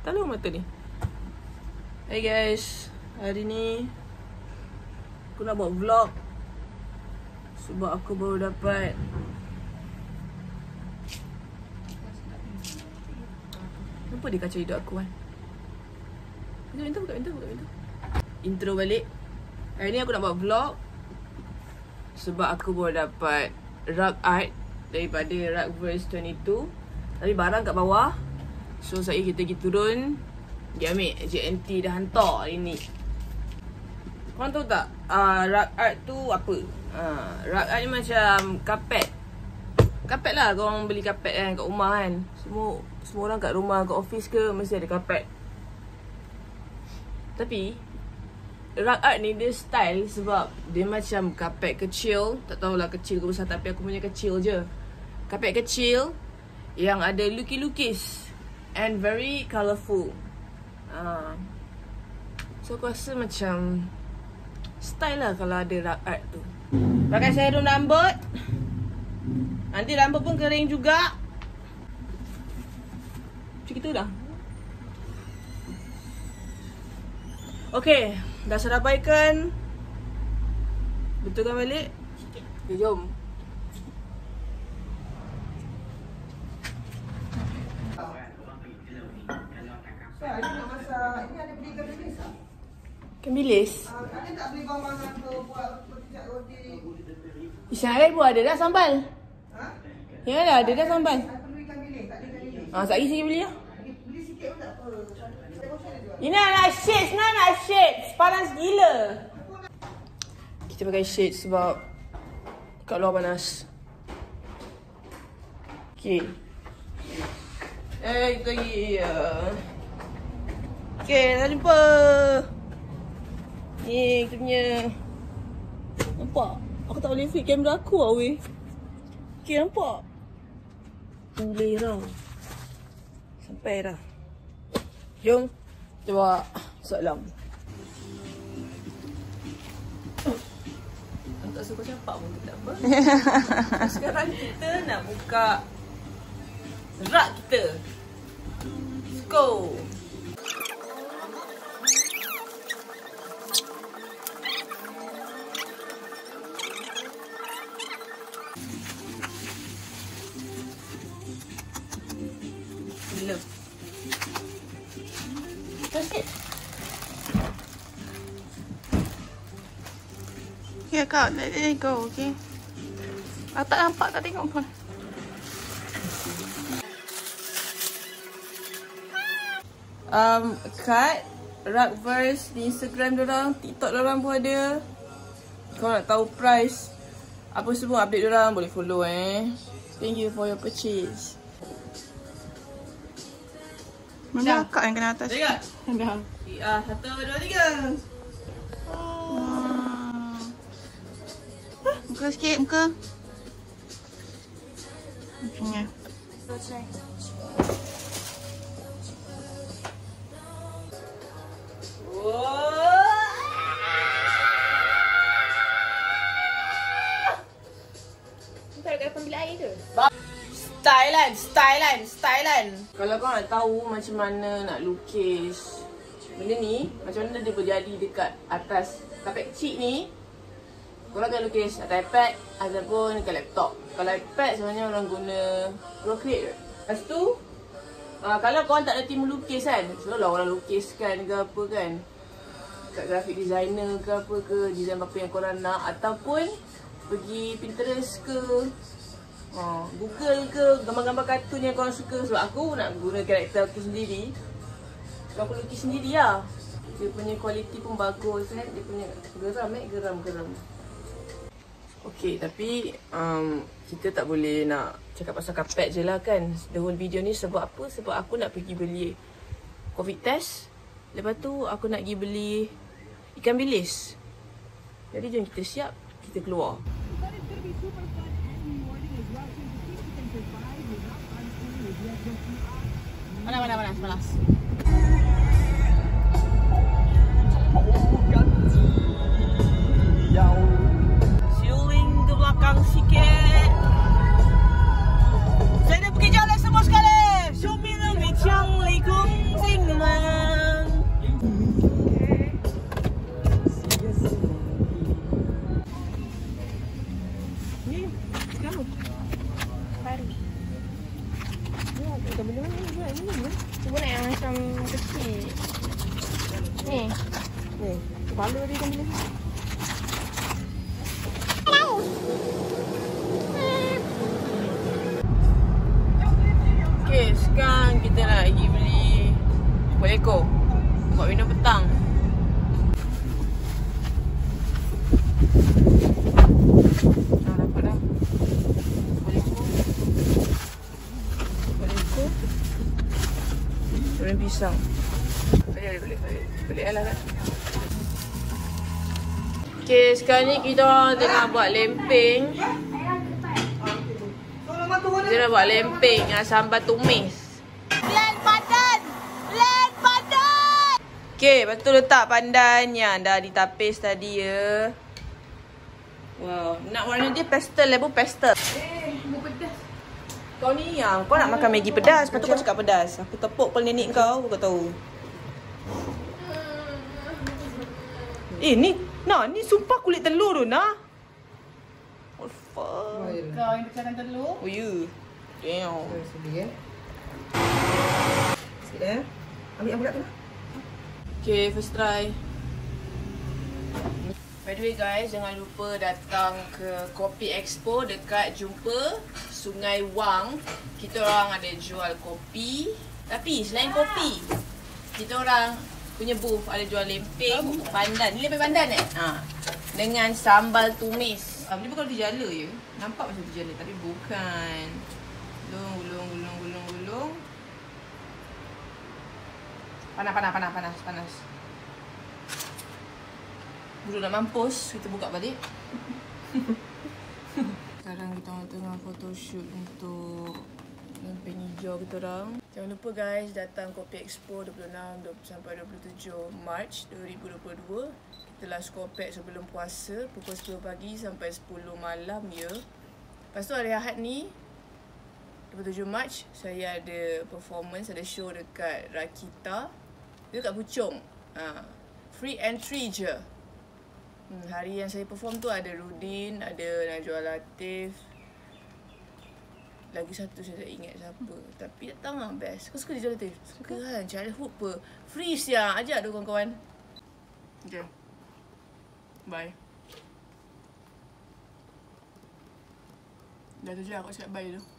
gatal lah mata ni. Hey guys, hari ni aku nak buat vlog sebab aku baru dapat apa dia kacau hidup aku kan. Buka pintu. Intro balik. Hari ni aku nak buat vlog sebab aku baru dapat rug art daripada Rugverse 22. Tapi barang kat bawah. So saya kita pergi turun, dia ambil JNT dah hantar hari ni. Korang tahu tak rug art tu apa? Rug art ni macam kapet. Kapet lah, korang beli kapet kan kat rumah kan. Semua orang kat rumah, kat office ke mesti ada kapet. Tapi rug art ni dia style sebab dia macam kapet kecil. Tak tahulah kecil ke besar, tapi aku punya kecil je. Kapet kecil yang ada lukis-lukis and very colourful. So aku rasa macam style lah kalau ada rug art tu. Pakai serum rambut. Nanti rambut pun kering juga. Macam gitu dah. Okay, dah serabaikan. Betulkan balik. Okay, jom. Ini nak masak, ini ada beli ikan bilis tak? Ikan bilis? Ada tak beli bawang atau buat peticak roti? Isang air pun ada dah sambal. Ha? Yang ada dah sambal. Saya perlu ikan bilis, tak ada ikan bilis. Sekejap lagi beli lah. Beli sikit pun tak apa. Ini nak shades. Panas gila. Kita pakai shades sebab kat luar panas. Okay. Kita pergi. Okay, dah jumpa. Ni kita punya. Nampak? Aku tak boleh flip kamera aku lah weh. Okay, nampak? Boleh tau. Sampai dah. Jom. Kita bawa soalan. Tak suka campak pun tak apa. Sekarang kita nak buka rug kita. Let's go. Gila. Sikit. Okay kak, let it go, okay? Aku tak nampak, tak tengok pun. Kat Rugverse di Instagram dorang, TikTok dorang pun ada. Kalau nak tahu price apa semua update dorang, boleh follow Thank you for your purchase. Mana kak yang kena atas? Tengok. Dah. 1, 2, 3. Muka sikit, muka. Macamnya. Stylan. Kalau kau nak tahu macam mana nak lukis benda ni, macam mana dia berjadi dekat atas kapet kecil ni, korang akan lukis atas iPad ataupun dekat laptop. Kalau iPad sebenarnya orang guna Procreate. Lepas tu kalau korang tak reti melukis kan, selalulah orang lukiskan ke apa kan, kat graphic designer ke apa ke, design apa yang korang nak, ataupun pergi Pinterest ke Google ke, gambar-gambar kartun yang korang suka. Sebab aku nak guna karakter aku sendiri, so aku lukis sendiri lah. Dia punya kualiti pun bagus kan, dia punya geram. Okay, tapi kita tak boleh nak cakap pasal kapet je lah kan. The whole video ni sebab apa? Sebab aku nak pergi beli COVID test. Lepas tu aku nak pergi beli ikan bilis. Jadi jom kita siap, kita keluar. Panas. Siuling ke belakang sikit. Saya dah pergi jalan semua sekali. Show me the way, Chang Li Kung Sing macam kecil. Ni. Ni, kepala dia kan ni. Okay, sekarang kita nak pergi beli kuat ekor buat minum petang. Dah dapat dah. Kuat ekor. Kuat ekor. Goreng pisang. Balik lah kan. Okay, sekarang ni kita orang tengah buat lempeng. Kita nak buat lempeng dengan sambal tumis. Len padan! Len padan! Okay, lepas tu letak pandan yang dah ditapis tadi ya. Wow, nak warna dia pastel, label pastel. Pedas. Kau ni yang, kau nak makan Maggi pedas, lepas tu kau cakap pedas. Aku tepuk kepala nenek kau tahu. Ni, nah, ni sumpah kulit telur tu, nah. What the fuck? Kau yang pecahkan telur. Oh, you. Damn. Sedih Sikit Ambil yang bulat tu. Okay, first try. By the way guys, jangan lupa datang ke Kopi Expo dekat jumpa Sungai Wang. Kita orang ada jual kopi. Tapi selain kopi, kita orang punya booth ada jual lempeng pandan. Ni lempeng pandan dengan sambal tumis. Ni bukan roti jala je. Nampak macam roti jala tapi bukan. Gulung. Panas. Dulu nak mampus, kita buka balik. Sekarang kita orang tengah photoshoot untuk lempeng hijau kita orang. Jangan lupa guys, datang Kopi Expo 26 sampai 27 Mac 2022. Kita last Kopek sebelum puasa pukul 10 pagi sampai 10 malam ya. Lepas tu hari Ahad ni 27 Mac saya ada performance, ada show dekat Rakita. Dia dekat Puchong. Free entry je. Hari yang saya perform tu ada Rudin, ada Najwa Latif. Lagi satu saya tak ingat siapa. Tapi datang lah best. Kau suka Najwa Latif? Suka kan? Childhood pe. Free siang. Ajak tu kawan-kawan. Okay. Bye. Dah tu je aku cakap bye tu.